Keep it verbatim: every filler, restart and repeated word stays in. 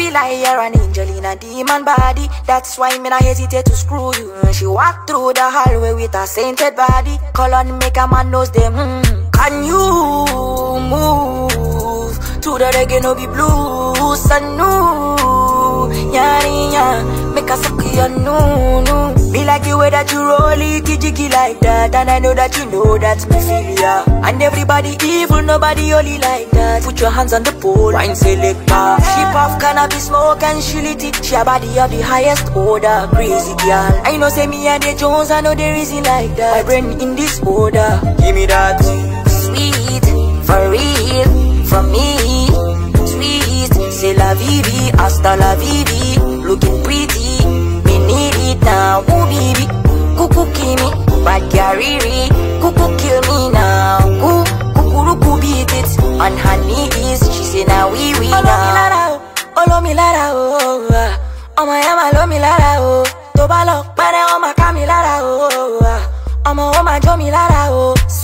be like you're an angel in a demon body. That's why me not hesitate to screw you. She walk through the hallway with a sainted body. Call on make a man knows them. Mm. Can you move to the reggae no be blues? And no, yeah, yeah, make a suck your no, no. Me like the way that you roll it, jiggy like that. And I know that you know that's me feel ya. And everybody evil, nobody only like that. Put your hands on the pole, wine selector. She puff cannabis smoke and she lit it. She a body of the highest order, crazy girl. I know say me and the Jones, I know there is it like that. My brain in this order, give me that. Sweet, for real, for me. Sweet, c'est la vie, hasta la vie. Looking pretty, me need it now. Ooh baby, cuckoo kill me, bad carry, cuckoo kill me now. Ooh, cuckoo cuckoo beat it on her knees. She say now we we now. Olo mi lara oh, ọmọ ya ma lo mi lara oh. Tó bá lọ pẹ́rẹ́ ọmọ ká mi lara oh, ọmọ ó ma jó mi lara oh.